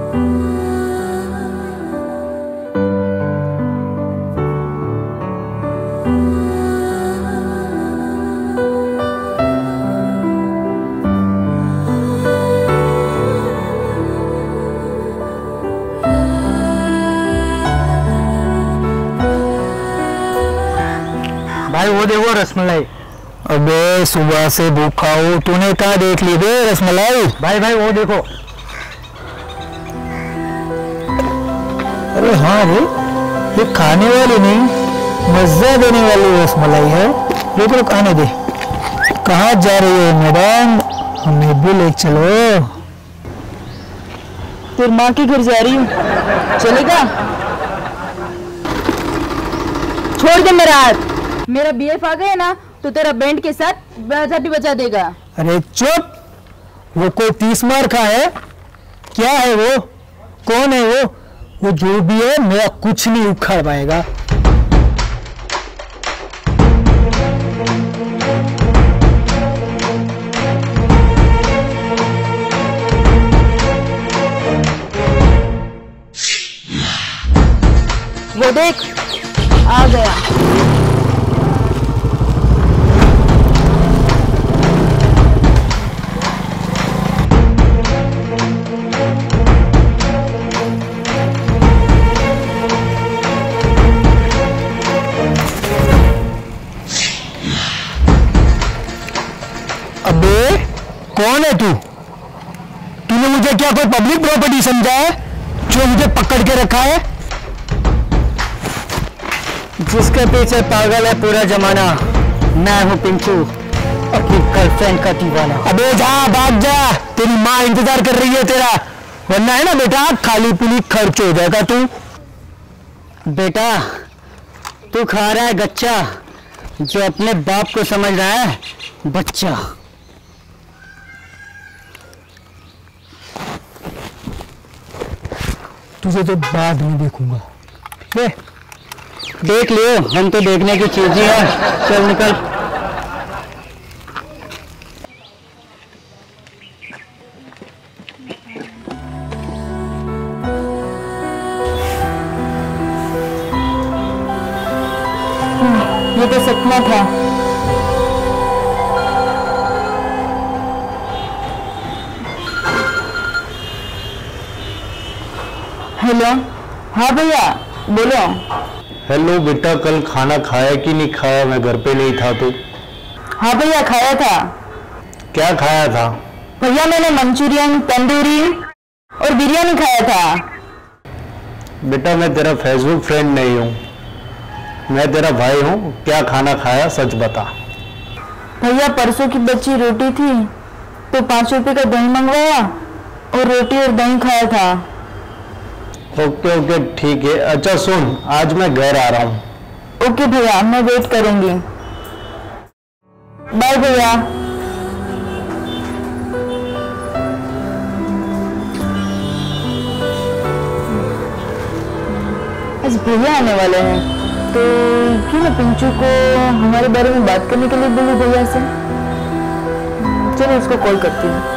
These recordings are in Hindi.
भाई वो देखो रसमलाई। अबे सुबह से भूखा हूँ, तूने कहाँ देख ली बे रसमलाई? भाई भाई वो देखो। अरे हाँ रे, ये खाने वाली नहीं, मजा देने वाली रसमलाई है। रुक रुक आने दे। कहाँ जा रही है मैडम? हमें भी ले चलो। तेरी माँ के घर जा रही हूँ, चलेगा? छोड़ दे मेरा हाथ। मेरा बीएफ आ गया ना तो तेरा बैंड के साथ बाजा भी बजा देगा। अरे चुप, वो कोई 30 मार का है? क्या है वो? कौन है वो? वो जो भी है मेरा कुछ नहीं उखाड़ पाएगा। वो देख आ गया। अबे कौन है तू? तूने मुझे क्या कोई पब्लिक प्रॉपर्टी समझा है जो मुझे पकड़ के रखा है? जिसके पीछे पागल है पूरा जमाना, मैं हूँ पिंचू, अपनी गर्लफ्रेंड का दीवाना। अबे जा, भाग जा, तेरी माँ इंतजार कर रही है तेरा, वरना है ना बेटा खाली पीली खर्च हो जाएगा तू। बेटा तू खा रहा है गच्चा, जो अपने बाप को समझ रहा है बच्चा। तुझे तो बाद में देखूंगा। देख लियो, हम तो देखने की चीज ही है। चल निकल। ये तो सपना था। हेलो, हाँ भैया बोलो। हेलो बेटा, कल खाना खाया कि नहीं खाया? मैं घर पे नहीं था तो। हाँ भैया खाया था। क्या खाया था? भैया मैंने मंचूरियन, तंदूरी और बिरयानी खाया था। बेटा मैं तेरा फेसबुक फ्रेंड नहीं हूँ, मैं तेरा भाई हूँ। क्या खाना खाया सच बता। भैया परसों की बची रोटी थी तो 5 रुपए का दही मंगवाया और रोटी और दही खाया था। ओके ओके ठीक है। अच्छा सुन, आज मैं घर आ रहा हूँ। ओके भैया, मैं वेट करूंगी। बाय भैया। आज भैया आने वाले हैं तो क्यों ना पिंचू को हमारे बारे में बात करने के लिए बोलूं भैया से। चलो उसको कॉल करती हूँ।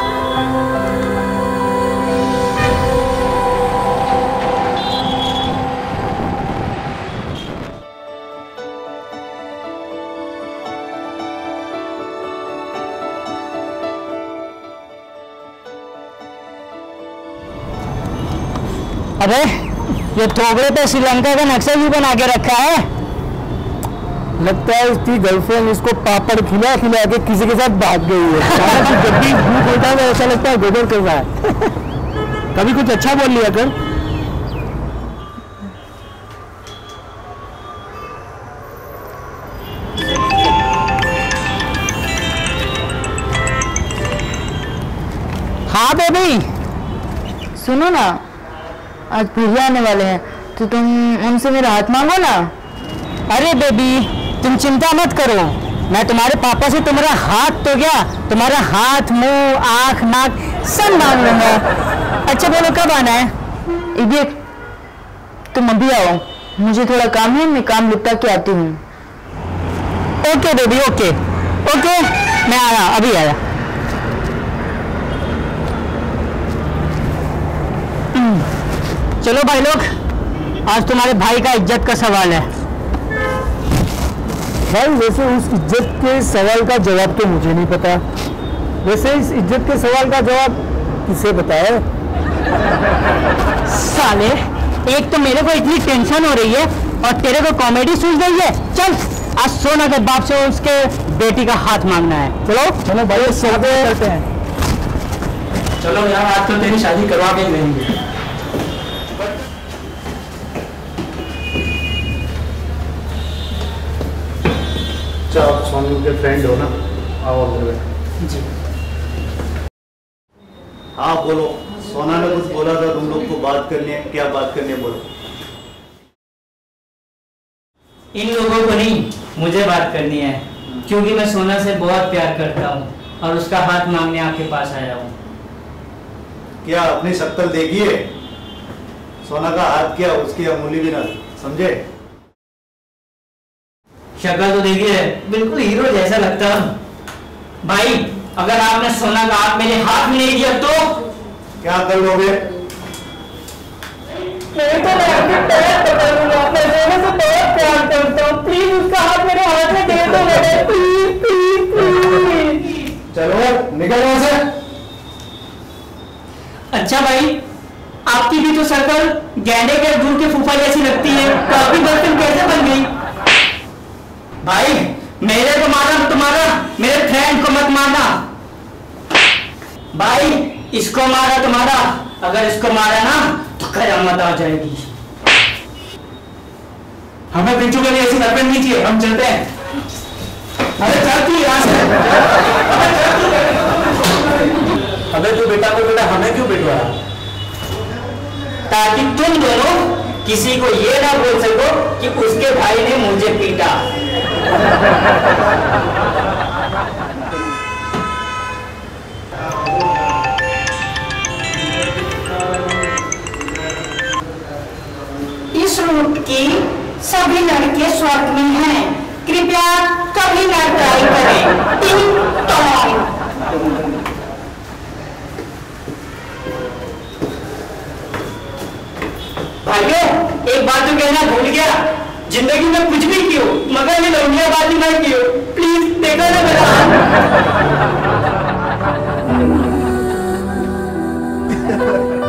अबे ये थोबड़े पे श्रीलंका का नक्शा भी बना के रखा है। लगता है उसकी गर्लफ्रेंड इसको पापड़ खिला खिला के किसी के साथ भाग गई है। जब भी भूख होता है ऐसा लगता है गोबर कर रहा है। कभी कुछ अच्छा बोल लिया कर। हाँ बेबी, सुनो ना, आज भैया आने वाले हैं तो तुम उनसे मेरा हाथ मांगो ना। अरे बेबी तुम चिंता मत करो, मैं तुम्हारे पापा से तुम्हारा हाथ तो क्या, तुम्हारा हाथ, मुंह, आंख, नाक सब मांग लूंगा। अच्छा बोलो कब आना है? ये तुम अभी आओ, मुझे थोड़ा काम है, मैं काम निपटा के आती हूँ। ओके बेबी ओके ओके, मैं आया, अभी आया। चलो भाई लोग, आज तुम्हारे भाई का इज्जत का सवाल है। भाई वैसे उस इज्जत के सवाल का जवाब तो मुझे नहीं पता। वैसे इस इज्जत के सवाल का जवाब किसे पता है? साले, एक तो मेरे को इतनी टेंशन हो रही है और तेरे को कॉमेडी सूझ रही है। चल, आज सोना के बाप से उसके बेटी का हाथ मांगना है। चलो चलो भाई शादी करते हैं। चलो यार, आज तो तेरी शादी करवा के ही रहेंगे। अच्छा, आप सोनू के फ्रेंड हो ना? आओ अंदर बैठो। जी। हाँ बोलो, सोना ने कुछ बोला था तुम लोग को बात करनी है, क्या बात करनी है बोलो। इन लोगों को नहीं, मुझे बात करनी है, क्योंकि मैं सोना से बहुत प्यार करता हूँ और उसका हाथ मांगने आपके पास आया हूँ। क्या अपनी शक्ल देखी है? सोना का हाथ क्या, उसकी अमूली भी ना, समझे? शक्ल तो देखिए, बिल्कुल हीरो जैसा लगता है। भाई, अगर आपने सोना का हाथ मेरे हाथ में नहीं दिया तो क्या कर लोगे? मैं आपके पैर पकड़ूंगा, मैं सोना से बहुत प्यार करता हूँ। प्लीज उसका हाथ मेरे हाथ में दे दो मेरे, प्लीज प्लीज प्लीज। चलो निकल वहां से। अच्छा भाई, आपकी भी तो शक्ल गैंडे के दूर के फूफा जैसी लगती है, तो आपकी गर्लफ्रेंड कैसे बन गई? भाई, मेरे को मारना तुम्हारा, मेरे फ्रेंड को मत मारना। भाई, इसको मारा तुम्हारा, अगर इसको मारा ना तो कयामत आ जाएगी। हमें पिंचू के लिए ऐसी गर्लफ्रेंड नहीं चाहिए, हम चलते हैं। अरे चल तू यहाँ से। अबे तू बेटा को बेटा हमें क्यों बिठवाया? ताकि तुम दोनों किसी को ये ना बोल सको कि उसके भाई ने मुझे पीटा। इस रूट की सभी लड़के स्वर्ग में हैं, कृपया कभी ना ट्राई करें। टिंग टॉन्ग। भाइयों, एक बात तो कहना भूल गया, जिंदगी में कुछ भी कियो मगर ये लौंडियाबाजी ना कियो। प्लीज देखो ना मेरा हाथ।